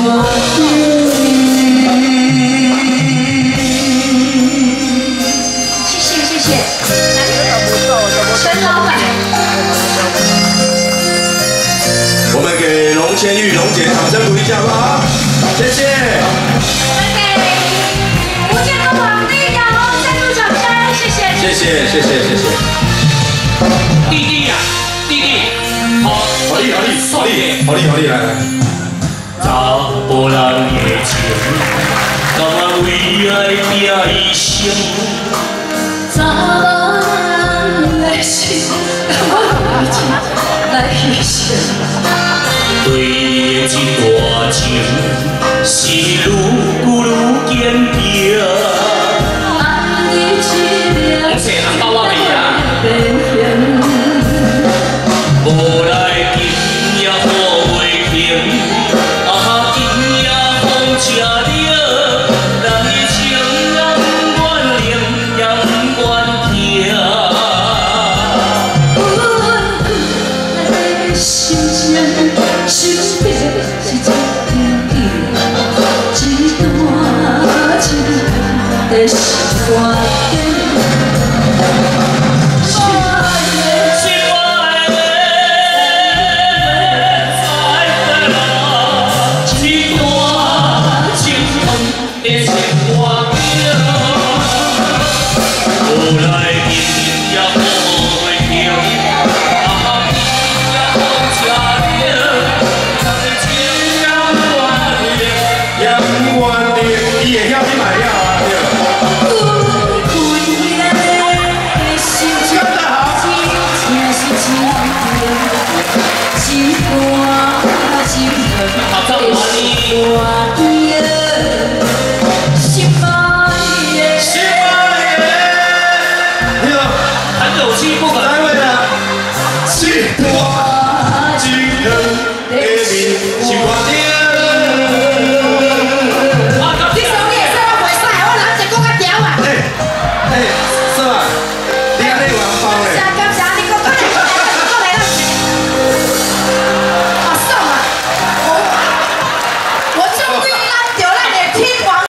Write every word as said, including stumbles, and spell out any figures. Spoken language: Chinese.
谢谢谢谢，陈老板。 我们给龙千玉、龙姐掌声鼓励一下好不好？谢谢。 吴建和皇帝呀，再度掌声，谢谢。 谢谢谢谢谢谢。 弟弟呀，弟弟，好， 好力好力好力好力好力来来。 查甫人的情，甘愿为爱拼一生。 查某人的心，甘愿为情来牺牲。 对你的这段情，是愈久愈坚定。 爱你一粒， 我谁人到我面啊？无来今夜雨袂停。 很有气不可。